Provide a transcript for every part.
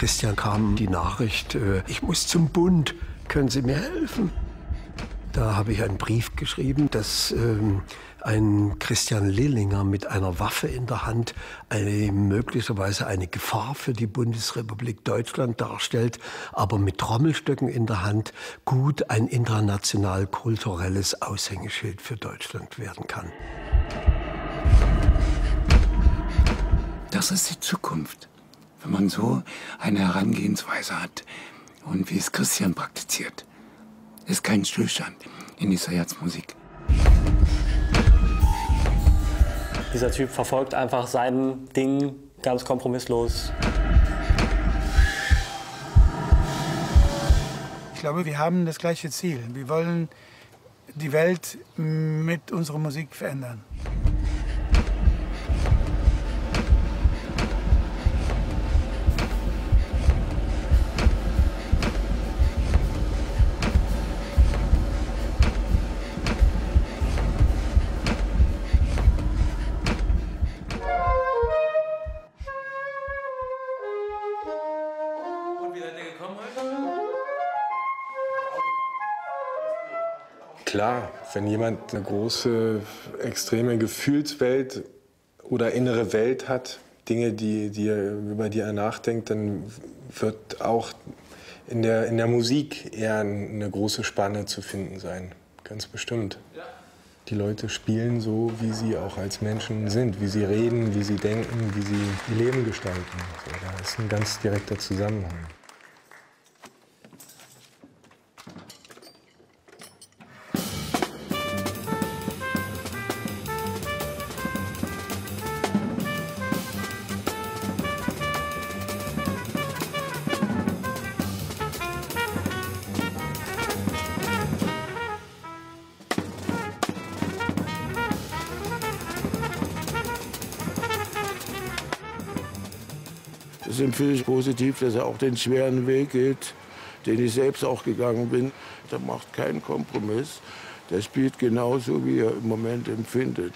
Christian kam die Nachricht, ich muss zum Bund, können Sie mir helfen? Da habe ich einen Brief geschrieben, dass ein Christian Lillinger mit einer Waffe in der Hand möglicherweise eine Gefahr für die Bundesrepublik Deutschland darstellt, aber mit Trommelstöcken in der Hand gut ein international-kulturelles Aushängeschild für Deutschland werden kann. Das ist die Zukunft, wenn man so eine Herangehensweise hat und wie es Christian praktiziert. Ist kein Stillstand in dieser Jazzmusik. Dieser Typ verfolgt einfach sein Ding ganz kompromisslos. Ich glaube, wir haben das gleiche Ziel. Wir wollen die Welt mit unserer Musik verändern. Klar, wenn jemand eine große, extreme Gefühlswelt oder innere Welt hat, Dinge, über die er nachdenkt, dann wird auch in der Musik eher eine große Spanne zu finden sein. Ganz bestimmt. Die Leute spielen so, wie sie auch als Menschen sind, wie sie reden, wie sie denken, wie sie ihr Leben gestalten. So, da ist ein ganz direkter Zusammenhang. Es empfehle ich positiv, dass er auch den schweren Weg geht, den ich selbst auch gegangen bin. Der macht keinen Kompromiss. Der spielt genauso, wie er im Moment empfindet.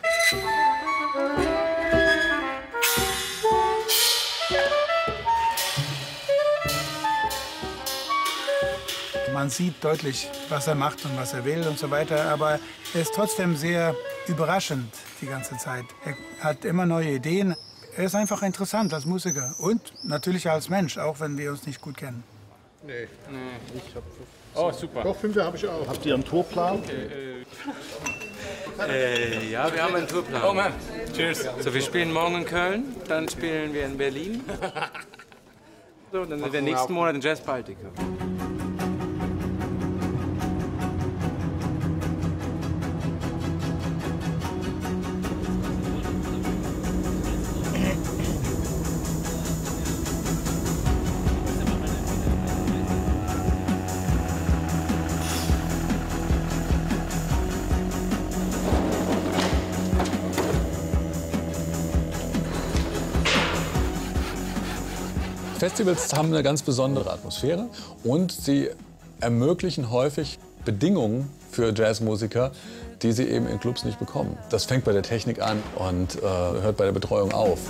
Man sieht deutlich, was er macht und was er will und so weiter. Aber er ist trotzdem sehr überraschend die ganze Zeit. Er hat immer neue Ideen. Er ist einfach interessant als Musiker und natürlich als Mensch, auch wenn wir uns nicht gut kennen. Nee. Ich hab Oh, super. Doch, 5 habe ich auch. Habt ihr einen Tourplan? Ja, wir haben einen Tourplan. Oh Mann, cheers. So, wir spielen morgen in Köln, dann spielen wir in Berlin. So, dann sind wir nächsten Monat in Jazz Baltica. Festivals haben eine ganz besondere Atmosphäre und sie ermöglichen häufig Bedingungen für Jazzmusiker, die sie eben in Clubs nicht bekommen. Das fängt bei der Technik an und hört bei der Betreuung auf.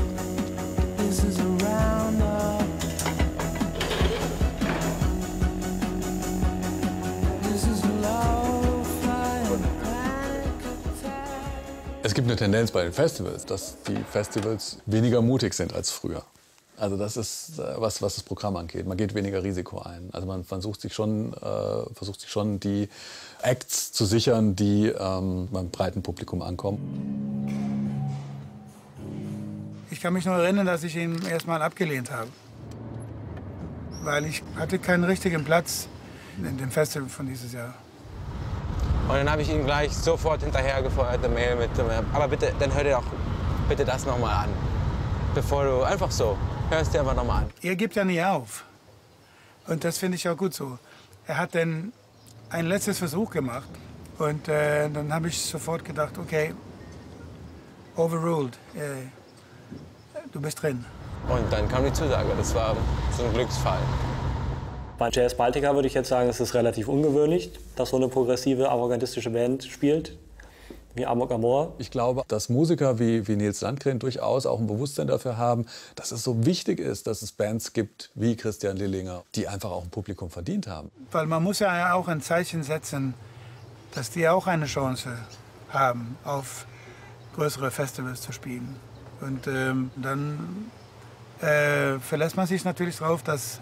Es gibt eine Tendenz bei den Festivals, dass die Festivals weniger mutig sind als früher. Also das ist was das Programm angeht. Man geht weniger Risiko ein. Also man versucht sich schon die Acts zu sichern, die beim breiten Publikum ankommen. Ich kann mich nur erinnern, dass ich ihn erst mal abgelehnt habe. Weil ich hatte keinen richtigen Platz in dem Festival von dieses Jahr. Und dann habe ich ihn gleich sofort hinterhergefeuert, eine Mail mit, aber bitte, dann hör dir doch bitte das noch mal an. Bevor du einfach so, hörst dir einfach noch mal an. Er gibt ja nie auf. Und das finde ich auch gut so. Er hat dann ein letztes Versuch gemacht. Und dann habe ich sofort gedacht, okay, overruled, du bist drin. Und dann kam die Zusage, das war so ein Glücksfall. Bei Jazz Baltica würde ich jetzt sagen, es ist relativ ungewöhnlich, dass so eine progressive, avantgardistische Band spielt. wie Amok Amor. Ich glaube, dass Musiker wie Nils Landgren durchaus auch ein Bewusstsein dafür haben, dass es so wichtig ist, dass es Bands gibt wie Christian Lillinger, die einfach auch ein Publikum verdient haben. Weil man muss ja auch ein Zeichen setzen, dass die auch eine Chance haben, auf größere Festivals zu spielen. Und dann verlässt man sich natürlich darauf, dass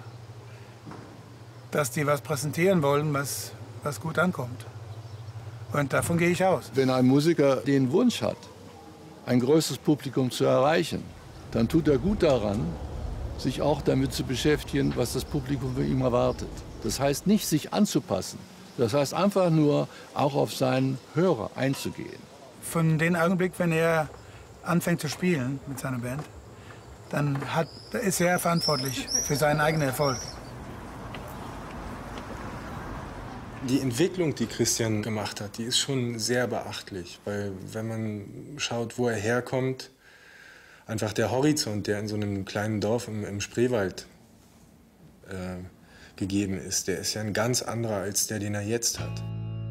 die was präsentieren wollen, was gut ankommt. Und davon gehe ich aus. Wenn ein Musiker den Wunsch hat, ein größeres Publikum zu erreichen, dann tut er gut daran, sich auch damit zu beschäftigen, was das Publikum von ihm erwartet. Das heißt nicht, sich anzupassen. Das heißt einfach nur, auch auf seinen Hörer einzugehen. Von dem Augenblick, wenn er anfängt zu spielen mit seiner Band, dann ist er verantwortlich für seinen eigenen Erfolg. Die Entwicklung, die Christian gemacht hat, die ist schon sehr beachtlich. Weil wenn man schaut, wo er herkommt, einfach der Horizont, der in so einem kleinen Dorf im Spreewald gegeben ist, der ist ja ein ganz anderer als der, den er jetzt hat.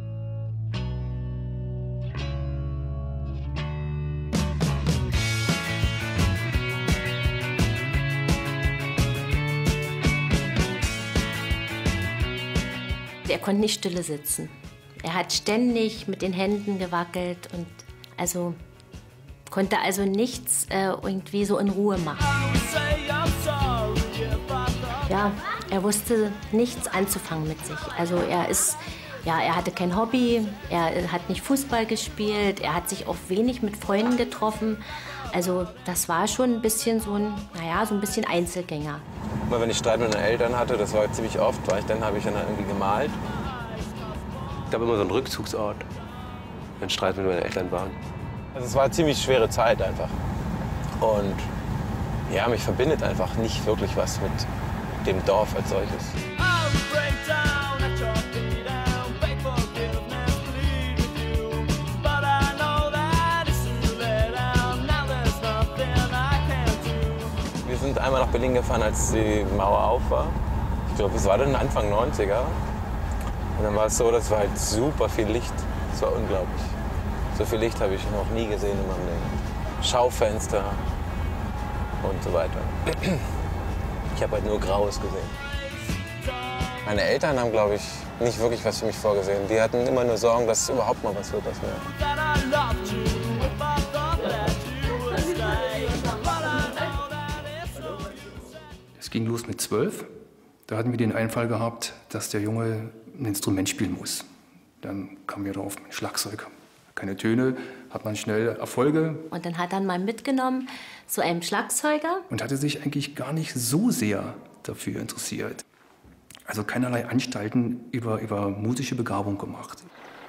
Er konnte nicht stille sitzen. Er hat ständig mit den Händen gewackelt und konnte also nichts irgendwie so in Ruhe machen. Ja, er wusste nichts anzufangen mit sich. Also er hatte kein Hobby, er hat nicht Fußball gespielt, er hat sich auch wenig mit Freunden getroffen. Also das war schon ein bisschen so ein bisschen Einzelgänger. Immer wenn ich Streit mit meinen Eltern hatte, das war ziemlich oft, habe ich dann irgendwie gemalt. Ich habe immer so einen Rückzugsort, wenn Streit mit meinen Eltern waren. Also es war eine ziemlich schwere Zeit einfach. Und ja, mich verbindet einfach nicht wirklich was mit dem Dorf als solches. Wir sind einmal nach Berlin gefahren, als die Mauer auf war. Ich glaube, es war dann Anfang 90er. Und dann war es so, das war halt super viel Licht. Das war unglaublich. So viel Licht habe ich noch nie gesehen in meinem Leben. Schaufenster und so weiter. Ich habe halt nur Graues gesehen. Meine Eltern haben, glaube ich, nicht wirklich was für mich vorgesehen. Die hatten immer nur Sorgen, dass es überhaupt mal was wird aus mir. Es ging los mit 12. Da hatten wir den Einfall gehabt, dass der Junge ein Instrument spielen muss. Dann kamen wir drauf mit Schlagzeug. Keine Töne, hat man schnell Erfolge. Und dann hat er mal mitgenommen zu einem Schlagzeuger. Und hatte sich eigentlich gar nicht so sehr dafür interessiert. Also keinerlei Anstalten über musische Begabung gemacht.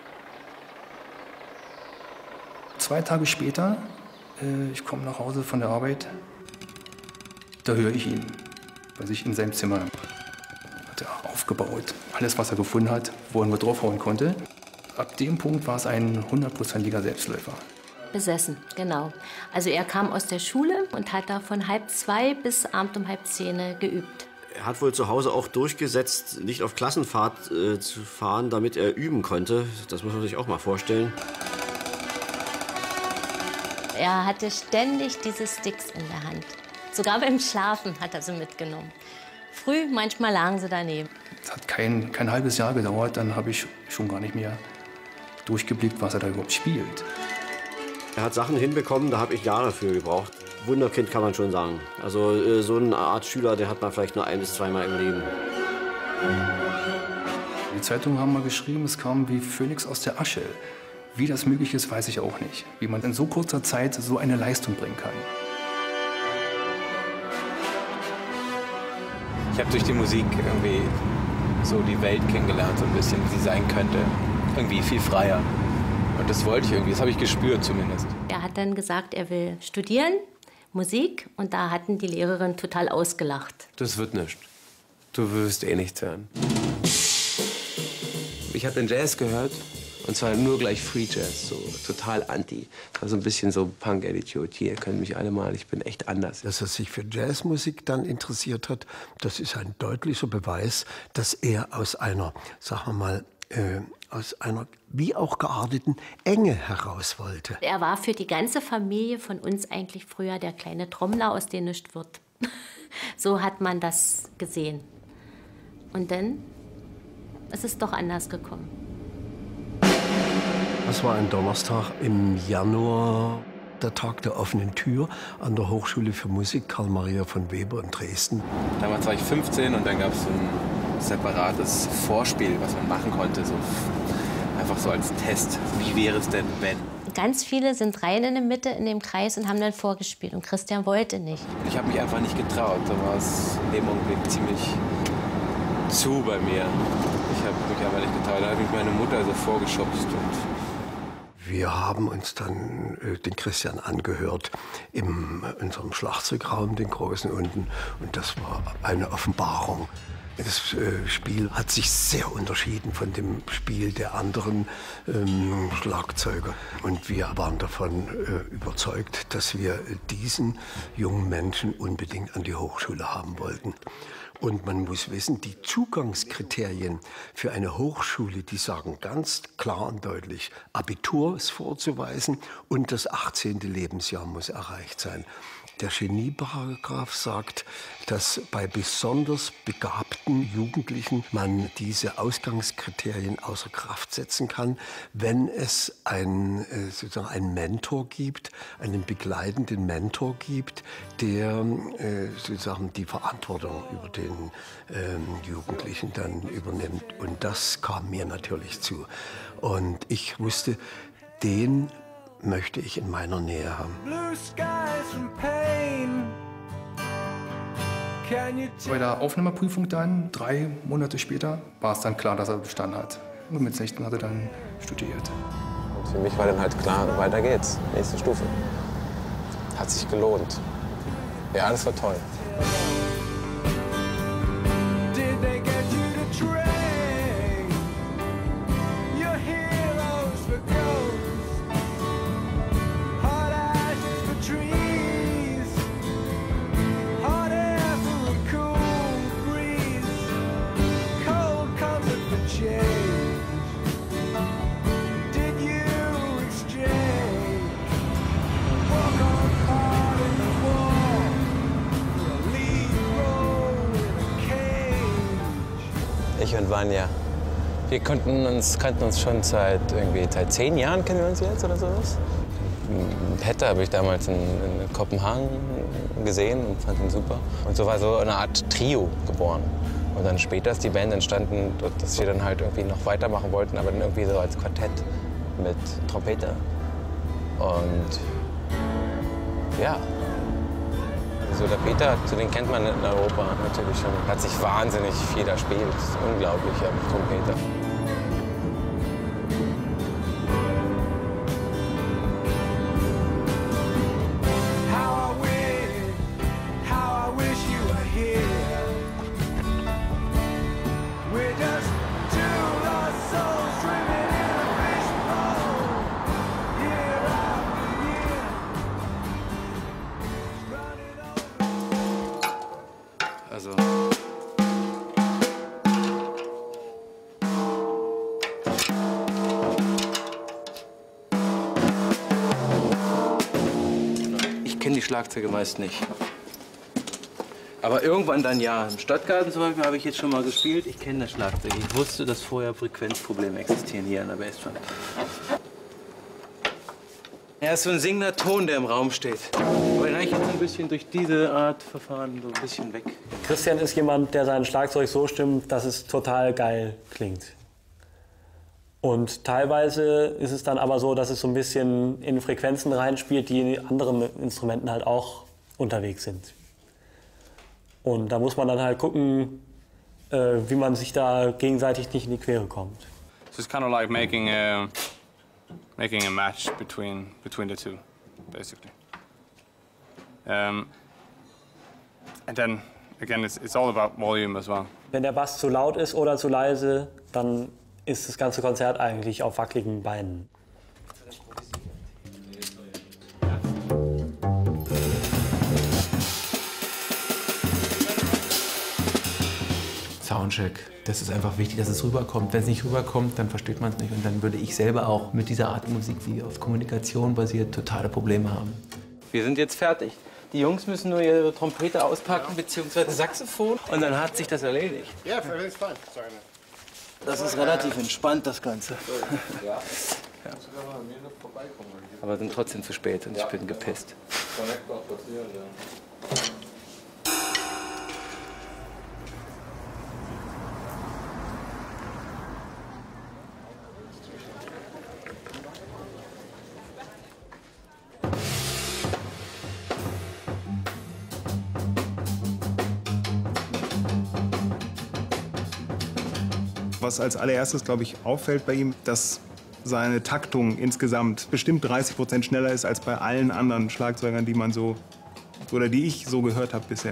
2 Tage später, ich komme nach Hause von der Arbeit, da höre ich ihn bei sich in seinem Zimmer. Hat er aufgebaut. Alles, was er gefunden hat, wo er nur draufhauen konnte. Ab dem Punkt war es ein 100%iger Selbstläufer. Besessen, genau. Also er kam aus der Schule und hat da von 1:30 bis abends um 9:30 geübt. Er hat wohl zu Hause auch durchgesetzt, nicht auf Klassenfahrt zu fahren, damit er üben konnte. Das muss man sich auch mal vorstellen. Er hatte ständig diese Sticks in der Hand. Sogar beim Schlafen hat er sie mitgenommen. Früh, manchmal lagen sie daneben. Es hat kein halbes Jahr gedauert, dann habe ich schon gar nicht mehr durchgeblickt, was er da überhaupt spielt. Er hat Sachen hinbekommen, da habe ich Jahre für gebraucht. Wunderkind kann man schon sagen. Also so eine Art Schüler, der hat man vielleicht nur 1- bis 2-mal im Leben. Die Zeitungen haben mal geschrieben, es kam wie Phönix aus der Asche. Wie das möglich ist, weiß ich auch nicht. Wie man in so kurzer Zeit so eine Leistung bringen kann. Ich habe durch die Musik irgendwie so die Welt kennengelernt, so ein bisschen, wie sie sein könnte. Irgendwie viel freier. Und das wollte ich irgendwie, das habe ich gespürt zumindest. Er hat dann gesagt, er will studieren, Musik. Und da hatten die Lehrerin total ausgelacht. Das wird nichts. Du wirst eh nichts hören. Ich habe den Jazz gehört. Und zwar nur gleich Free Jazz, so total anti. Das war so ein bisschen so Punk-Attitude. Hier können mich alle mal, ich bin echt anders. Dass er sich für Jazzmusik dann interessiert hat, das ist ein deutlicher Beweis, dass er aus einer, sagen wir mal, aus einer wie auch gearteten Enge heraus wollte. Er war für die ganze Familie von uns eigentlich früher der kleine Trommler, aus dem nichts wird. So hat man das gesehen. Und dann ist es doch anders gekommen. Das war ein Donnerstag im Januar, der Tag der offenen Tür an der Hochschule für Musik Karl Maria von Weber in Dresden. Damals war ich 15 und dann gab es so ein separates Vorspiel, was man machen konnte, so einfach so als Test. Wie wäre es denn, wenn? Ganz viele sind rein in der Mitte in dem Kreis und haben dann vorgespielt. Und Christian wollte nicht. Ich habe mich einfach nicht getraut. Da war es in dem Augenblick ziemlich zu bei mir. Ich habe mich einfach nicht getraut. Da hat mich meine Mutter so vorgeschubst. Wir haben uns dann den Christian angehört in unserem Schlagzeugraum, den großen unten. Und das war eine Offenbarung. Das Spiel hat sich sehr unterschieden von dem Spiel der anderen Schlagzeuger. Und wir waren davon überzeugt, dass wir diesen jungen Menschen unbedingt an die Hochschule haben wollten. Und man muss wissen, die Zugangskriterien für eine Hochschule, die sagen ganz klar und deutlich, Abitur ist vorzuweisen und das 18. Lebensjahr muss erreicht sein. Der Genieparagraph sagt, dass bei besonders begabten Jugendlichen man diese Ausgangskriterien außer Kraft setzen kann, wenn es sozusagen einen Mentor gibt, einen begleitenden Mentor gibt, der sozusagen die Verantwortung über den Jugendlichen dann übernimmt. Und das kam mir natürlich zu. Und ich wusste, den möchte ich in meiner Nähe haben. Bei der Aufnahmeprüfung dann, 3 Monate später, war es dann klar, dass er bestanden hat. Und mit 16 hat er dann studiert. Und für mich war dann halt klar, weiter geht's, nächste Stufe. Hat sich gelohnt. Ja, das war toll. Ich und Vanja, wir kannten uns schon seit 10 Jahren, kennen wir uns jetzt oder sowas. Petter habe ich damals in Kopenhagen gesehen und fand ihn super. Und so war so eine Art Trio geboren. Und dann später ist die Band entstanden, dass wir dann halt irgendwie noch weitermachen wollten, aber dann irgendwie so als Quartett mit Trompete. Und ja. So der Peter, den kennt man in Europa natürlich schon. Hat sich wahnsinnig viel erspielt. Das ist unglaublich, ja, Trompeter. Also ich kenne die Schlagzeuge meist nicht. Aber irgendwann dann ja. Im Stadtgarten zum Beispiel habe ich jetzt schon mal gespielt. Ich kenne das Schlagzeug. Ich wusste, dass vorher Frequenzprobleme existieren hier an der Bassdrum. Er ist so ein singender Ton, der im Raum steht. Aber den habe ich jetzt ein bisschen durch diese Art Verfahren so ein bisschen weg. Christian ist jemand, der sein Schlagzeug so stimmt, dass es total geil klingt. Und teilweise ist es dann aber so, dass es so ein bisschen in Frequenzen reinspielt, die in anderen Instrumenten halt auch unterwegs sind. Und da muss man dann halt gucken, wie man sich da gegenseitig nicht in die Quere kommt. So it's kind of like making a match between the two, basically. And then again, it's all about volume as well. Wenn der Bass zu laut ist oder zu leise, dann ist das ganze Konzert eigentlich auf wackeligen Beinen. Soundcheck. Das ist einfach wichtig, dass es rüberkommt. Wenn es nicht rüberkommt, dann versteht man es nicht. Und dann würde ich selber auch mit dieser Art Musik, die auf Kommunikation basiert, totale Probleme haben. Wir sind jetzt fertig. Die Jungs müssen nur ihre Trompete auspacken, beziehungsweise Saxophon. Und dann hat sich das erledigt. Ja, everything's fine. Sorry. Das ist relativ entspannt, das Ganze. Ja. Aber sind trotzdem zu spät und ich bin gepisst. Was als allererstes, glaube ich, auffällt bei ihm, dass seine Taktung insgesamt bestimmt 30% schneller ist als bei allen anderen Schlagzeugern, die man so oder die ich so gehört habe bisher.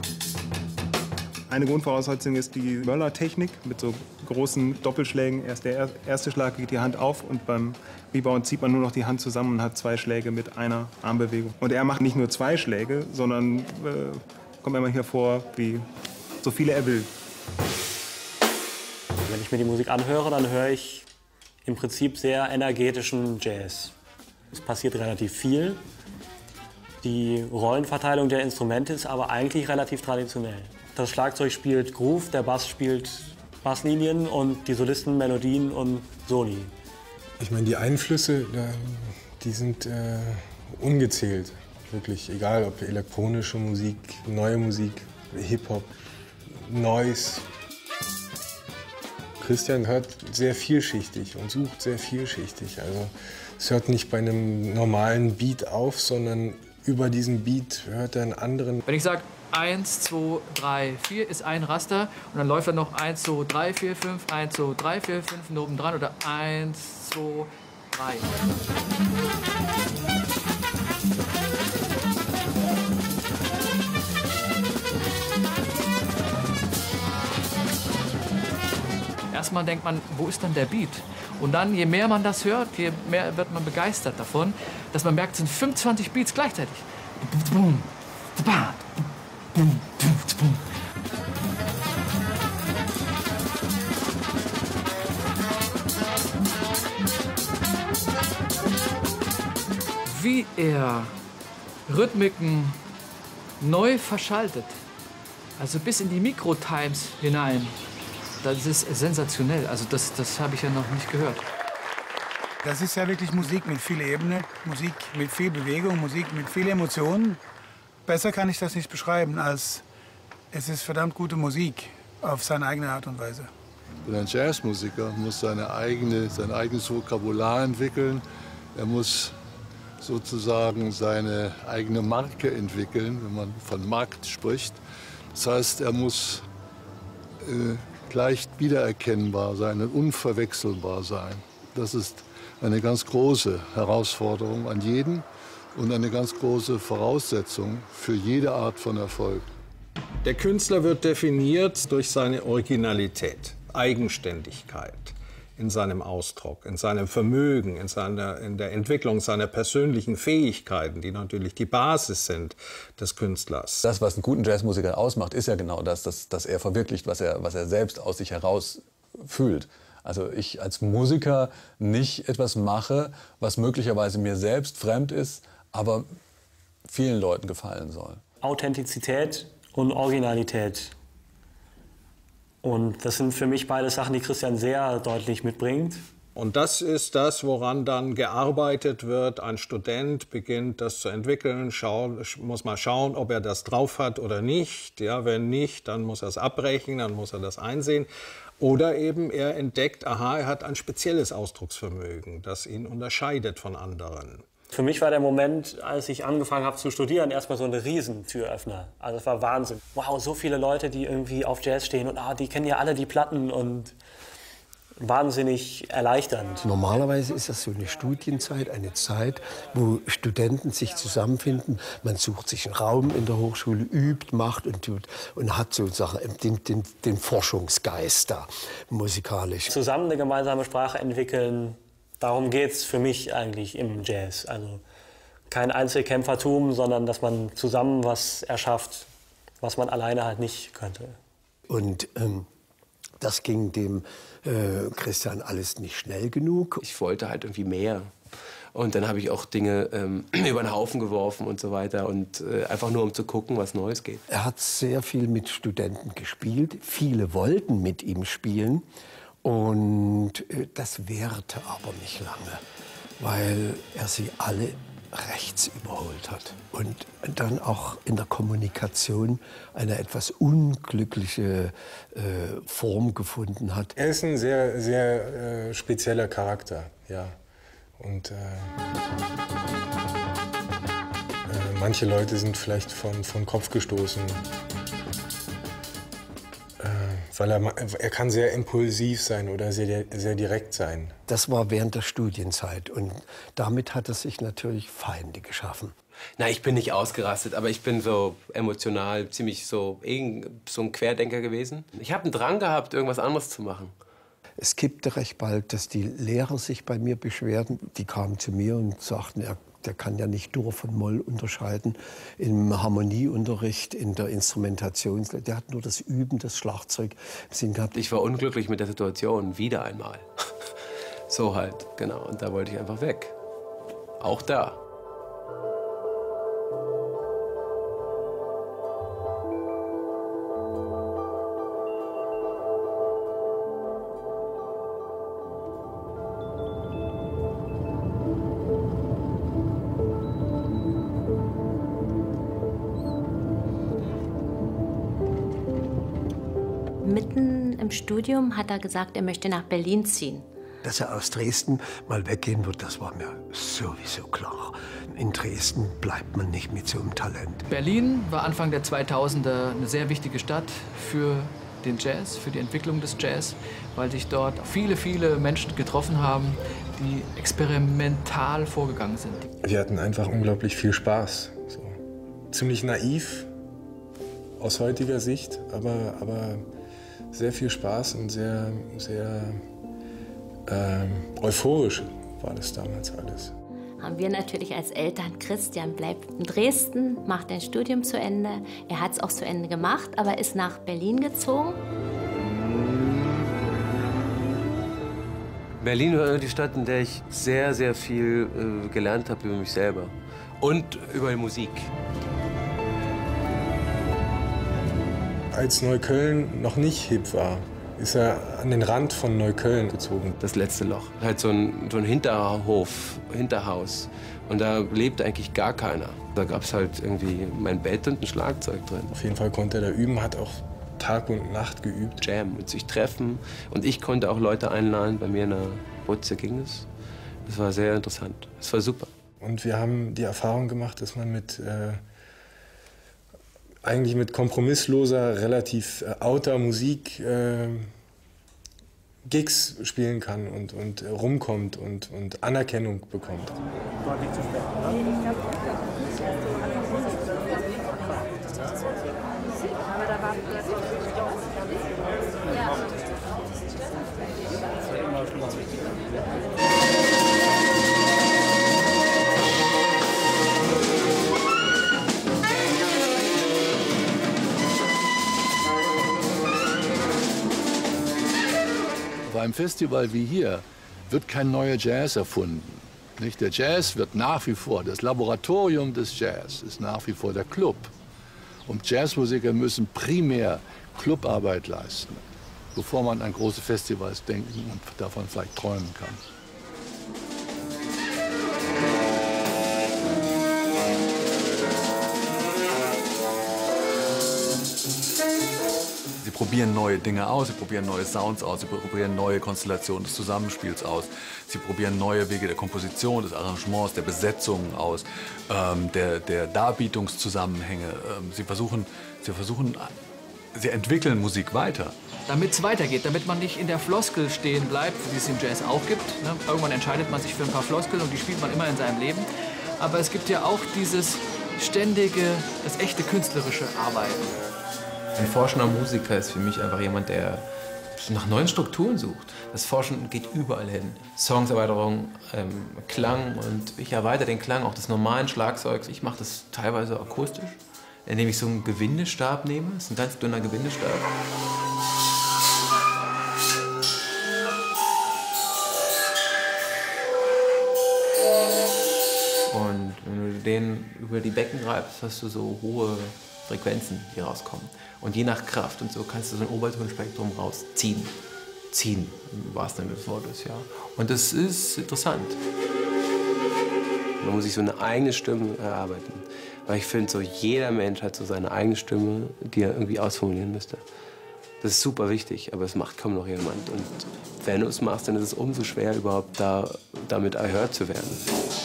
Eine Grundvoraussetzung ist die Möller-Technik mit so großen Doppelschlägen. Erst der erste Schlag geht die Hand auf und beim Rebound zieht man nur noch die Hand zusammen und hat 2 Schläge mit einer Armbewegung. Und er macht nicht nur 2 Schläge, sondern kommt immer hier vor, wie so viele er will. Wenn ich mir die Musik anhöre, dann höre ich im Prinzip sehr energetischen Jazz. Es passiert relativ viel. Die Rollenverteilung der Instrumente ist aber eigentlich relativ traditionell. Das Schlagzeug spielt Groove, der Bass spielt Basslinien und die Solisten Melodien und Soli. Ich meine, die Einflüsse, die sind ungezählt. Wirklich, egal ob elektronische Musik, neue Musik, Hip-Hop, Noise. Christian hört sehr vielschichtig und sucht sehr vielschichtig. Also es hört nicht bei einem normalen Beat auf, sondern über diesen Beat hört er einen anderen. Wenn ich sage 1, 2, 3, 4 ist ein Raster und dann läuft dann noch 1, 2, 3, 4, 5, 1, 2, 3, 4, 5 und oben dran oder 1, 2, 3. Erstmal denkt man, wo ist dann der Beat? Und dann, je mehr man das hört, je mehr wird man begeistert davon, dass man merkt, es sind 25 Beats gleichzeitig. Wie er Rhythmiken neu verschaltet, also bis in die Mikrotimes hinein. Das ist sensationell. Also das habe ich ja noch nicht gehört. Das ist ja wirklich Musik mit viel Ebene, Musik mit viel Bewegung, Musik mit viel Emotionen. Besser kann ich das nicht beschreiben, als es ist verdammt gute Musik auf seine eigene Art und Weise. Und ein Jazzmusiker muss sein eigenes Vokabular entwickeln. Er muss sozusagen seine eigene Marke entwickeln, wenn man von Markt spricht. Das heißt, er muss leicht wiedererkennbar sein und unverwechselbar sein. Das ist eine ganz große Herausforderung an jeden und eine ganz große Voraussetzung für jede Art von Erfolg. Der Künstler wird definiert durch seine Originalität, Eigenständigkeit in seinem Ausdruck, in seinem Vermögen, in der Entwicklung seiner persönlichen Fähigkeiten, die natürlich die Basis sind des Künstlers. Das, was einen guten Jazzmusiker ausmacht, ist ja genau das, dass er verwirklicht, was er selbst aus sich heraus fühlt. Also ich als Musiker nicht etwas mache, was möglicherweise mir selbst fremd ist, aber vielen Leuten gefallen soll. Authentizität und Originalität. Und das sind für mich beide Sachen, die Christian sehr deutlich mitbringt. Und das ist das, woran dann gearbeitet wird. Ein Student beginnt das zu entwickeln, muss mal schauen, ob er das drauf hat oder nicht. Ja, wenn nicht, dann muss er es abbrechen, dann muss er das einsehen. Oder eben er entdeckt, aha, er hat ein spezielles Ausdrucksvermögen, das ihn unterscheidet von anderen. Für mich war der Moment, als ich angefangen habe zu studieren, erstmal so ein Riesentüröffner. Also es war Wahnsinn. Wow, so viele Leute, die irgendwie auf Jazz stehen und die kennen ja alle die Platten und wahnsinnig erleichternd. Normalerweise ist das so eine Studienzeit, eine Zeit, wo Studenten sich zusammenfinden. Man sucht sich einen Raum in der Hochschule, übt, macht und tut und hat sozusagen den Forschungsgeist da musikalisch. Zusammen eine gemeinsame Sprache entwickeln. Darum geht es für mich eigentlich im Jazz. Also kein Einzelkämpfertum, sondern dass man zusammen was erschafft, was man alleine halt nicht könnte. Und Das ging dem Christian alles nicht schnell genug. Ich wollte halt irgendwie mehr. Und dann habe ich auch Dinge über den Haufen geworfen und so weiter. Und einfach nur, um zu gucken, was Neues geht. Er hat sehr viel mit Studenten gespielt. Viele wollten mit ihm spielen. Und das währte aber nicht lange, weil er sie alle rechts überholt hat. Und dann auch in der Kommunikation eine etwas unglückliche Form gefunden hat. Er ist ein sehr, sehr spezieller Charakter, ja. Und manche Leute sind vielleicht vom Kopf gestoßen, weil er kann sehr impulsiv sein oder sehr direkt sein. Das war während der Studienzeit und damit hat er sich natürlich Feinde geschaffen. Na, ich bin nicht ausgerastet, aber ich bin so emotional ziemlich so ein Querdenker gewesen. Ich habe einen Drang gehabt, irgendwas anderes zu machen. Es kippte recht bald, dass die Lehrer sich bei mir beschwerten. Die kamen zu mir und sagten, der kann ja nicht Dur von Moll unterscheiden im Harmonieunterricht, in der Instrumentation. Der hat nur das Üben, das Schlagzeug im Sinn gehabt. Ich war unglücklich mit der Situation, wieder einmal. So halt, genau. Und da wollte ich einfach weg. Auch da. Mitten im Studium hat er gesagt, er möchte nach Berlin ziehen. Dass er aus Dresden mal weggehen wird, das war mir sowieso klar. In Dresden bleibt man nicht mit so einem Talent. Berlin war Anfang der 2000er eine sehr wichtige Stadt für den Jazz, für die Entwicklung des Jazz, weil sich dort viele, viele Menschen getroffen haben, die experimental vorgegangen sind. Wir hatten einfach unglaublich viel Spaß. So. Ziemlich naiv aus heutiger Sicht, aber sehr viel Spaß und sehr euphorisch war das damals alles. Haben wir natürlich als Eltern, Christian bleibt in Dresden, macht ein Studium zu Ende. Er hat es auch zu Ende gemacht, aber ist nach Berlin gezogen. Berlin war die Stadt, in der ich sehr, sehr viel gelernt habe über mich selber und über die Musik. Als Neukölln noch nicht hip war, ist er an den Rand von Neukölln gezogen. Das letzte Loch. Halt so ein Hinterhof, Hinterhaus. Und da lebte eigentlich gar keiner. Da gab es halt irgendwie mein Bett und ein Schlagzeug drin. Auf jeden Fall konnte er da üben, hat auch Tag und Nacht geübt. Jam und sich treffen. Und ich konnte auch Leute einladen. Bei mir in der Butze ging es. Das war sehr interessant. Das war super. Und wir haben die Erfahrung gemacht, dass man eigentlich mit kompromissloser, relativ outer Musik Gigs spielen kann und rumkommt und Anerkennung bekommt. War nicht zu spät, oder? Aber da war Beim Festival wie hier wird kein neuer Jazz erfunden. Nicht? Der Jazz wird nach wie vor, das Laboratorium des Jazz ist nach wie vor der Club. Und Jazzmusiker müssen primär Clubarbeit leisten, bevor man an große Festivals denken und davon vielleicht träumen kann. Sie probieren neue Dinge aus, sie probieren neue Sounds aus, sie probieren neue Konstellationen des Zusammenspiels aus. Sie probieren neue Wege der Komposition, des Arrangements, der Besetzung aus, der Darbietungszusammenhänge. Sie entwickeln Musik weiter. Damit es weitergeht, damit man nicht in der Floskel stehen bleibt, wie es im Jazz auch gibt. Ne? Irgendwann entscheidet man sich für ein paar Floskeln und die spielt man immer in seinem Leben. Aber es gibt ja auch dieses ständige, das echte künstlerische Arbeiten. Ein forschender Musiker ist für mich einfach jemand, der nach neuen Strukturen sucht. Das Forschen geht überall hin. Songserweiterung, Klang, und ich erweitere den Klang auch des normalen Schlagzeugs. Ich mache das teilweise akustisch, indem ich so einen Gewindestab nehme. Das ist ein ganz dünner Gewindestab. den über die Becken reibst, hast du so hohe Frequenzen, die rauskommen. Und je nach Kraft und so kannst du so ein Obertonspektrum rausziehen. Ziehen, im wahrsten Sinne des Wortes, ja. Und das ist interessant. Man muss sich so eine eigene Stimme erarbeiten. Weil ich finde, so jeder Mensch hat so seine eigene Stimme, die er irgendwie ausformulieren müsste. Das ist super wichtig, aber es macht kaum noch jemand. Und wenn du es machst, dann ist es umso schwer, überhaupt damit erhört zu werden.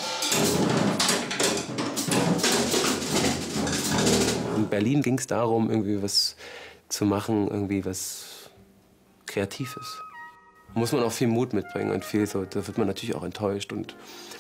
In Berlin ging es darum, irgendwie was zu machen, irgendwie was Kreatives. Da muss man auch viel Mut mitbringen und viel so, da wird man natürlich auch enttäuscht und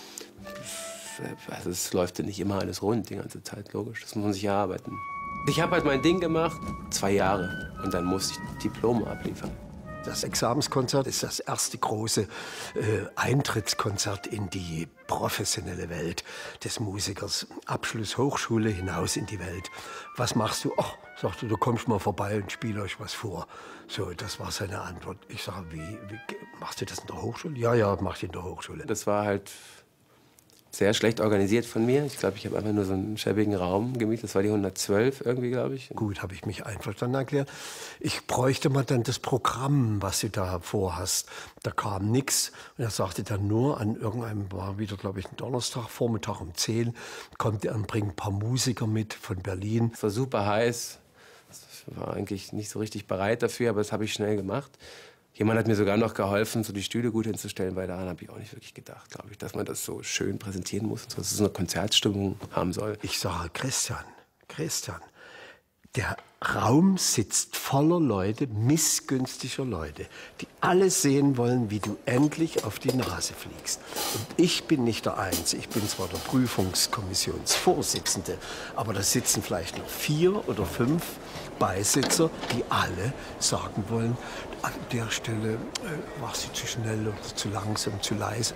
also es läuft ja nicht immer alles rund die ganze Zeit, logisch. Das muss man sich erarbeiten. Ich habe halt mein Ding gemacht, 2 Jahre und dann musste ich Diplome abliefern. Das Examenskonzert ist das erste große Eintrittskonzert in die professionelle Welt des Musikers. Abschluss Hochschule, hinaus in die Welt. Was machst du? Ach, sagte, du kommst mal vorbei und spiel euch was vor. So, das war seine Antwort. Ich sage, wie machst du das in der Hochschule? Ja, ja, mach ich in der Hochschule. Das war halt sehr schlecht organisiert von mir. Ich glaube, ich habe einfach nur so einen schäbigen Raum gemietet. Das war die 112 irgendwie, glaube ich. Gut, habe ich mich einverstanden erklärt. Ich bräuchte mal dann das Programm, was du da vorhast. Da kam nichts. Und er sagte dann nur, an irgendeinem, war wieder, glaube ich, ein Donnerstag, Vormittag um 10, kommt er und bringt ein paar Musiker mit von Berlin. Es war super heiß. Ich war eigentlich nicht so richtig bereit dafür, aber das habe ich schnell gemacht. Jemand hat mir sogar noch geholfen, so die Stühle gut hinzustellen, weil daran habe ich auch nicht wirklich gedacht, glaube ich, dass man das so schön präsentieren muss, dass es eine Konzertstimmung haben soll. Ich sage, Christian, der Raum sitzt voller Leute, missgünstiger Leute, die alle sehen wollen, wie du endlich auf die Nase fliegst. Und ich bin nicht der Einzige, ich bin zwar der Prüfungskommissionsvorsitzende, aber da sitzen vielleicht noch 4 oder 5 Beisitzer, die alle sagen wollen, an der Stelle war sie zu schnell oder zu langsam, zu leise.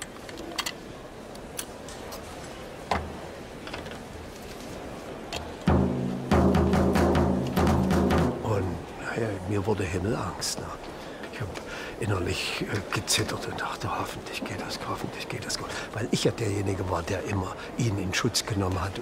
Mir wurde Himmelangst. Ne? Ich habe innerlich gezittert und dachte, hoffentlich geht das gut. Weil ich ja derjenige war, der immer ihn in Schutz genommen hat.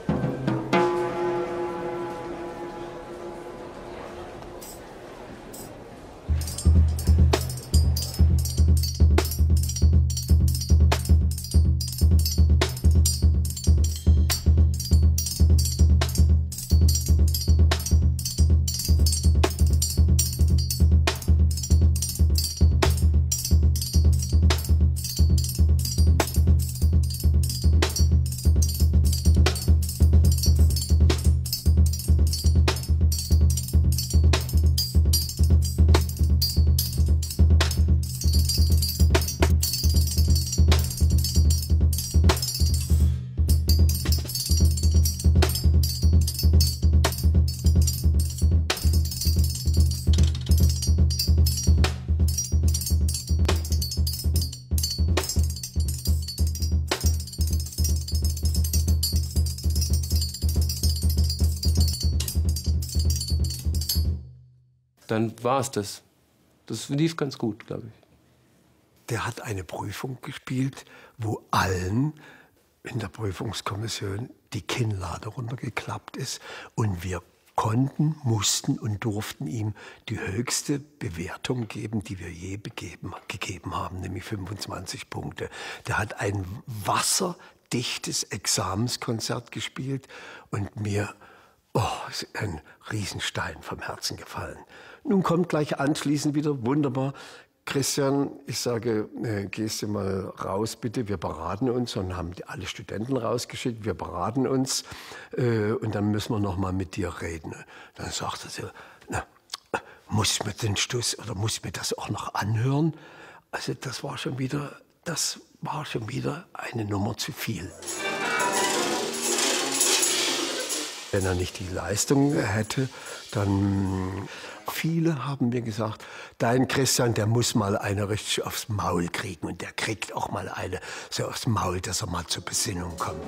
Dann war es das. Das lief ganz gut, glaube ich. Der hat eine Prüfung gespielt, wo allen in der Prüfungskommission die Kinnlade runtergeklappt ist. Und wir konnten, mussten und durften ihm die höchste Bewertung geben, die wir je gegeben haben, nämlich 25 Punkte. Der hat ein wasserdichtes Examenskonzert gespielt und mir ist ein Riesenstein vom Herzen gefallen. Nun kommt gleich anschließend wieder, wunderbar, Christian, ich sage, gehst du mal raus bitte, wir beraten uns. Und haben alle Studenten rausgeschickt, wir beraten uns und dann müssen wir noch mal mit dir reden. Dann sagt er so, na, muss ich mir den Stuss oder muss ich mir das auch noch anhören? Also das war schon wieder eine Nummer zu viel. Wenn er nicht die Leistung hätte, dann viele haben mir gesagt, dein Christian, der muss mal eine richtig aufs Maul kriegen und der kriegt auch mal eine so aufs Maul, dass er mal zur Besinnung kommt.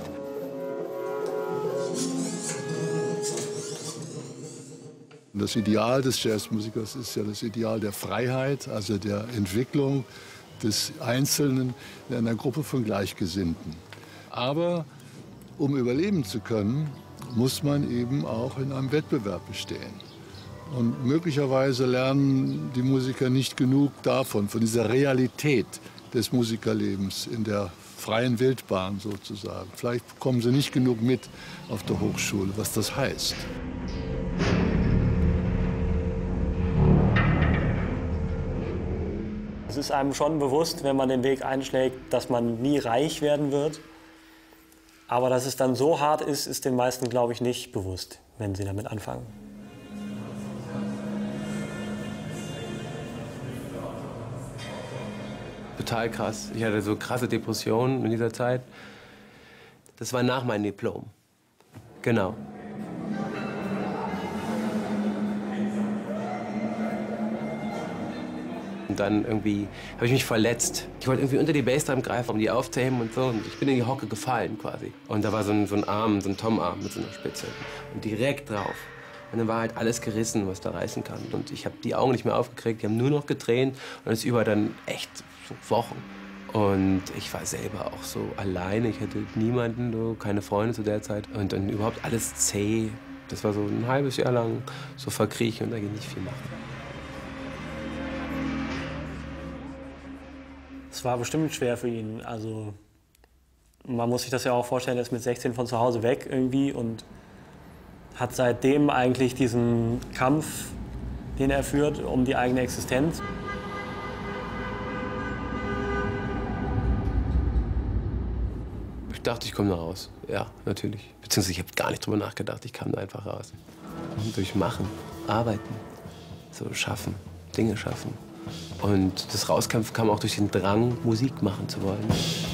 Das Ideal des Jazzmusikers ist ja das Ideal der Freiheit, also der Entwicklung des Einzelnen in einer Gruppe von Gleichgesinnten. Aber um überleben zu können, muss man eben auch in einem Wettbewerb bestehen. Und möglicherweise lernen die Musiker nicht genug davon, von dieser Realität des Musikerlebens in der freien Wildbahn sozusagen. Vielleicht bekommen sie nicht genug mit auf der Hochschule, was das heißt. Es ist einem schon bewusst, wenn man den Weg einschlägt, dass man nie reich werden wird. Aber dass es dann so hart ist, ist den meisten, glaube ich, nicht bewusst, wenn sie damit anfangen. Total krass. Ich hatte so krasse Depressionen in dieser Zeit. Das war nach meinem Diplom. Genau. Und dann irgendwie habe ich mich verletzt. Ich wollte irgendwie unter die Bassdrum greifen, um die aufzuheben und so. Und ich bin in die Hocke gefallen quasi. Und da war so ein Arm, so ein Tom-Arm mit so einer Spitze. Und direkt drauf. Und dann war halt alles gerissen, was da reißen kann. Und ich habe die Augen nicht mehr aufgekriegt, die haben nur noch getränt. Und das über dann echt so Wochen. Und ich war selber auch so alleine. Ich hatte niemanden, so, keine Freunde zu der Zeit. Und dann überhaupt alles zäh. Das war so ein halbes Jahr lang so verkriechen und eigentlich nicht viel machen. Es war bestimmt schwer für ihn. Also man muss sich das ja auch vorstellen, er ist mit 16 von zu Hause weg irgendwie und hat seitdem eigentlich diesen Kampf, den er führt, um die eigene Existenz. Ich dachte, ich komme da raus. Ja, natürlich. Beziehungsweise ich habe gar nicht drüber nachgedacht. Ich kam da einfach raus. Und durch Machen, Arbeiten, so schaffen, Dinge schaffen. Und das Rauskämpfen kam auch durch den Drang, Musik machen zu wollen.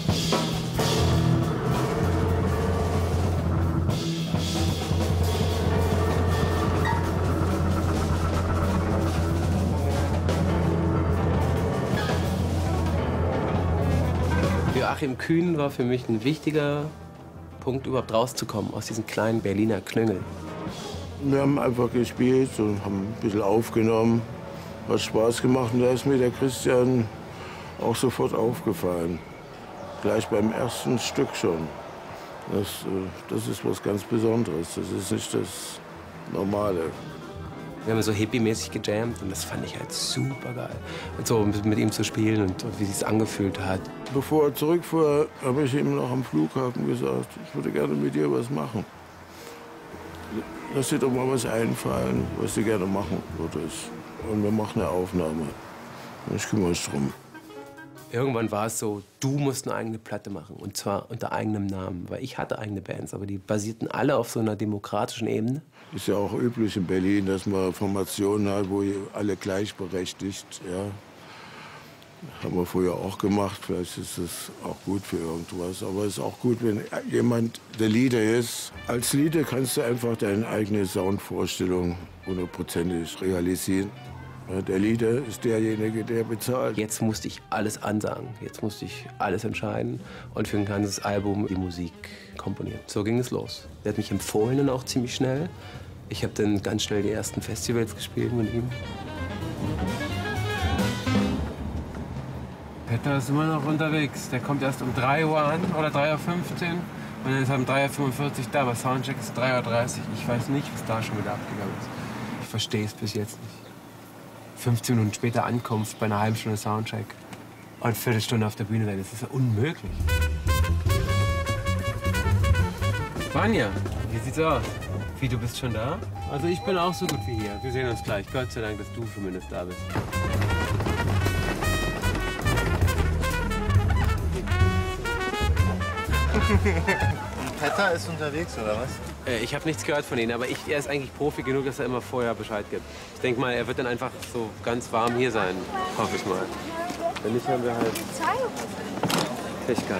Joachim Kühn war für mich ein wichtiger Punkt, überhaupt rauszukommen aus diesem kleinen Berliner Klüngel. Wir haben einfach gespielt und haben ein bisschen aufgenommen. Hat Spaß gemacht und da ist mir der Christian auch sofort aufgefallen. Gleich beim ersten Stück schon. Das ist was ganz Besonderes. Das ist nicht das Normale. Wir haben so hippie-mäßig gejammt und das fand ich halt super geil. Und so mit ihm zu spielen und wie es sich angefühlt hat. Bevor er zurückfuhr, habe ich ihm noch am Flughafen gesagt, ich würde gerne mit dir was machen. Lass dir doch mal was einfallen, was du gerne machen würdest. Und wir machen eine Aufnahme. Und ich kümmere mich drum. Irgendwann war es so, du musst eine eigene Platte machen. Und zwar unter eigenem Namen. Weil ich hatte eigene Bands, aber die basierten alle auf so einer demokratischen Ebene. Ist ja auch üblich in Berlin, dass man Formationen hat, wo alle gleichberechtigt, ja. Haben wir früher auch gemacht. Vielleicht ist das auch gut für irgendwas. Aber es ist auch gut, wenn jemand der Leader ist. Als Leader kannst du einfach deine eigene Soundvorstellung hundertprozentig realisieren. Der Leader ist derjenige, der bezahlt. Jetzt musste ich alles ansagen. Jetzt musste ich alles entscheiden und für ein ganzes Album die Musik komponieren. So ging es los. Er hat mich empfohlen und auch ziemlich schnell. Ich habe dann ganz schnell die ersten Festivals gespielt mit ihm. Petter ist immer noch unterwegs. Der kommt erst um 3 Uhr an oder 3:15 Uhr. Und dann ist er um 3:45 Uhr da. Aber Soundcheck ist 3:30 Uhr. Ich weiß nicht, was da schon wieder abgegangen ist. Ich verstehe es bis jetzt nicht. 15 Minuten später Ankunft bei einer halben Stunde Soundcheck. Und eine Viertelstunde auf der Bühne sein. Das ist ja unmöglich. Vanja, wie sieht's aus? Wie, du bist schon da? Also ich bin auch so gut wie hier. Wir sehen uns gleich. Gott sei Dank, dass du zumindest da bist. Petter ist unterwegs, oder was? Ich habe nichts gehört von ihm, aber er ist eigentlich Profi genug, dass er immer vorher Bescheid gibt. Ich denke mal, er wird dann einfach so ganz warm hier sein, hoffe ich mal. Wenn nicht, haben wir halt Pech gehabt.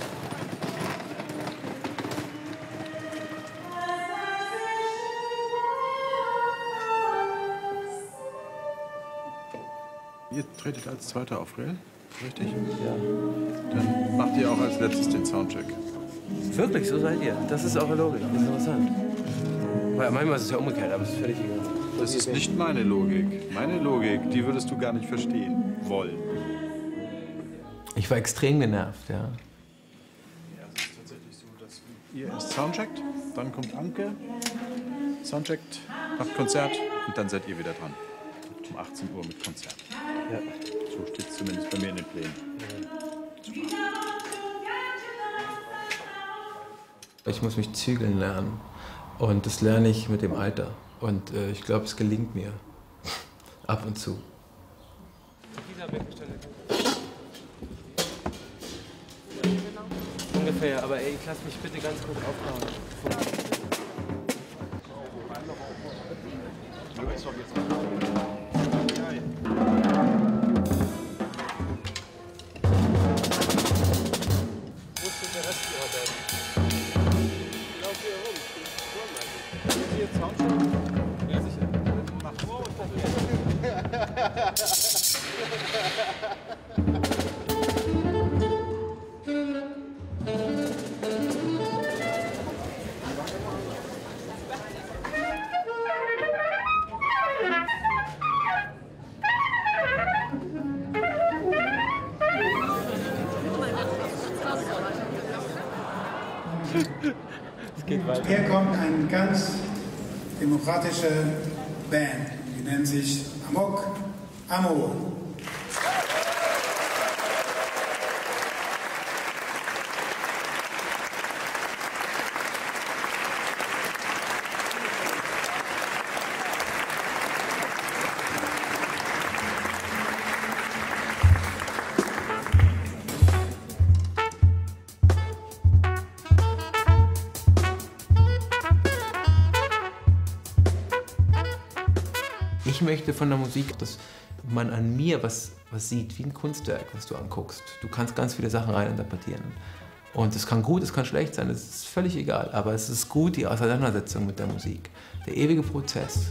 Ihr tretet als Zweiter auf, Real? Richtig? Ja. Dann macht ihr auch als letztes den Soundcheck. Wirklich, so seid ihr. Das ist eure Logik. Interessant. Weil manchmal ist es ja umgekehrt, aber es ist völlig egal. Das ist nicht meine Logik. Meine Logik, die würdest du gar nicht verstehen wollen. Ich war extrem genervt, ja. Ja, es ist tatsächlich so, dass ihr erst soundcheckt, dann kommt Anke, soundcheckt, macht Konzert und dann seid ihr wieder dran. Um 18 Uhr mit Konzert. Ja. So steht es zumindest bei mir in den Plänen. Ich muss mich zügeln lernen und das lerne ich mit dem Alter. Und ich glaube, es gelingt mir ab und zu. Ungefähr, aber ey, ich lass mich bitte ganz kurz aufbauen. Wo ist denn der Rest Ihrer Band? Ich laufe hier rum. Sind Sie jetzt Soundcheck? Ja, sicher. Mach vor und Hier kommt eine ganz demokratische Band, die nennt sich Amok Amor. Ich möchte von der Musik, dass man an mir was sieht, wie ein Kunstwerk, was du anguckst. Du kannst ganz viele Sachen reininterpretieren. Und es kann gut, es kann schlecht sein, das ist völlig egal. Aber es ist gut, die Auseinandersetzung mit der Musik. Der ewige Prozess.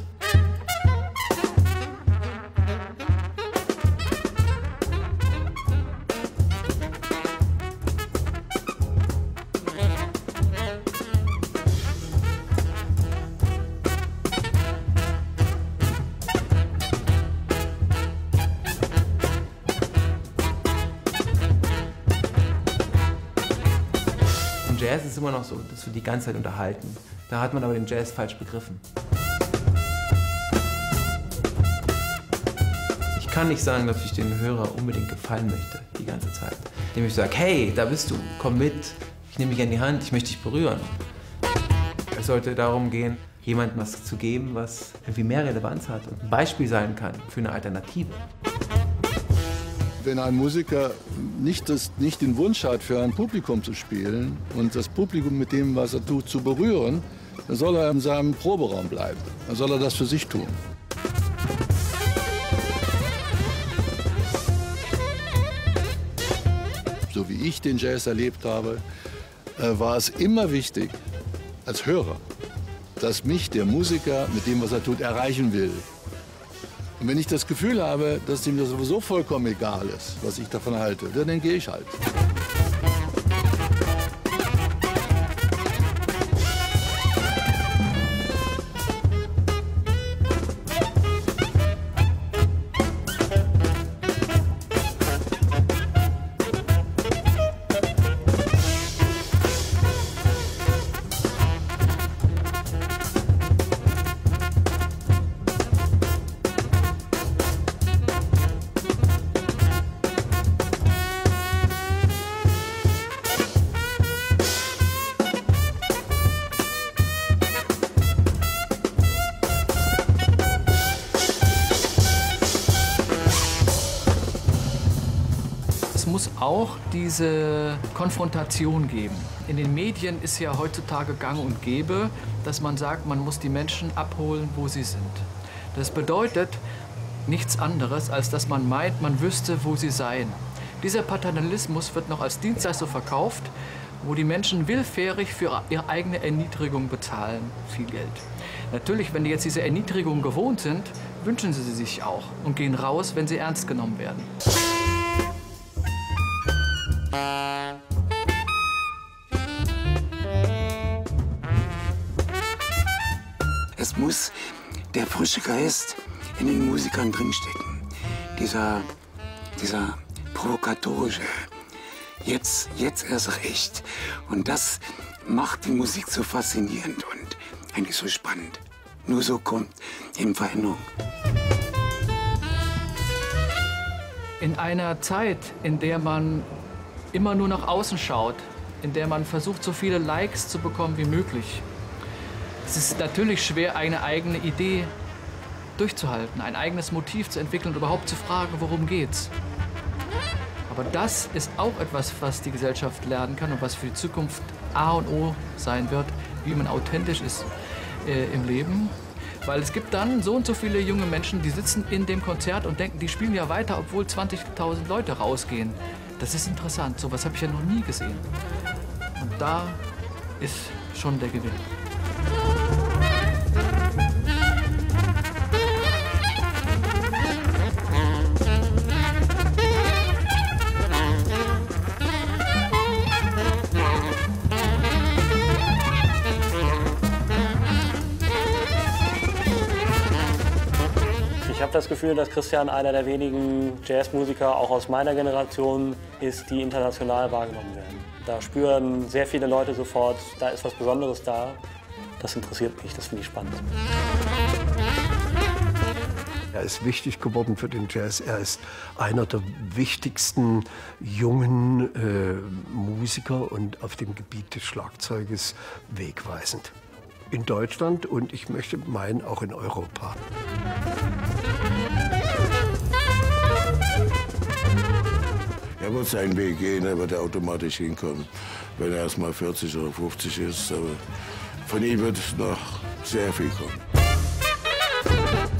Jazz ist immer noch so, dass wir die ganze Zeit unterhalten. Da hat man aber den Jazz falsch begriffen. Ich kann nicht sagen, dass ich den Hörer unbedingt gefallen möchte, die ganze Zeit. Indem ich sage, hey, da bist du, komm mit, ich nehme dich an die Hand, ich möchte dich berühren. Es sollte darum gehen, jemandem was zu geben, was irgendwie mehr Relevanz hat und ein Beispiel sein kann für eine Alternative. Wenn ein Musiker nicht den Wunsch hat, für ein Publikum zu spielen und das Publikum mit dem, was er tut, zu berühren, dann soll er in seinem Proberaum bleiben. Dann soll er das für sich tun. So wie ich den Jazz erlebt habe, war es immer wichtig, als Hörer, dass mich der Musiker mit dem, was er tut, erreichen will. Und wenn ich das Gefühl habe, dass ihm das sowieso vollkommen egal ist, was ich davon halte, dann gehe ich halt. Es muss auch diese Konfrontation geben. In den Medien ist ja heutzutage gang und gäbe, dass man sagt, man muss die Menschen abholen, wo sie sind. Das bedeutet nichts anderes, als dass man meint, man wüsste, wo sie seien. Dieser Paternalismus wird noch als Dienstleistung verkauft, wo die Menschen willfährig für ihre eigene Erniedrigung bezahlen, viel Geld. Natürlich, wenn die jetzt diese Erniedrigung gewohnt sind, wünschen sie sich auch und gehen raus, wenn sie ernst genommen werden. Es muss der frische Geist in den Musikern drinstecken. Dieser provokatorische, jetzt erst recht. Und das macht die Musik so faszinierend und eigentlich so spannend. Nur so kommt eben Veränderung. In einer Zeit, in der man immer nur nach außen schaut, in der man versucht, so viele Likes zu bekommen wie möglich, es ist natürlich schwer, eine eigene Idee durchzuhalten, ein eigenes Motiv zu entwickeln und überhaupt zu fragen, worum geht's. Aber das ist auch etwas, was die Gesellschaft lernen kann und was für die Zukunft A und O sein wird, wie man authentisch ist im Leben. Weil es gibt dann so und so viele junge Menschen, die sitzen in dem Konzert und denken, die spielen ja weiter, obwohl 20.000 Leute rausgehen. Das ist interessant, so was habe ich ja noch nie gesehen. Und da ist schon der Gewinn. Ich habe das Gefühl, dass Christian einer der wenigen Jazzmusiker, auch aus meiner Generation, ist, die international wahrgenommen werden. Da spüren sehr viele Leute sofort, da ist was Besonderes da. Das interessiert mich, das finde ich spannend. Er ist wichtig geworden für den Jazz. Er ist einer der wichtigsten jungen Musiker und auf dem Gebiet des Schlagzeuges wegweisend. In Deutschland und ich möchte meinen auch in Europa. Er wird seinen Weg gehen, er wird automatisch hinkommen, wenn er erst mal 40 oder 50 ist. Aber von ihm wird noch sehr viel kommen.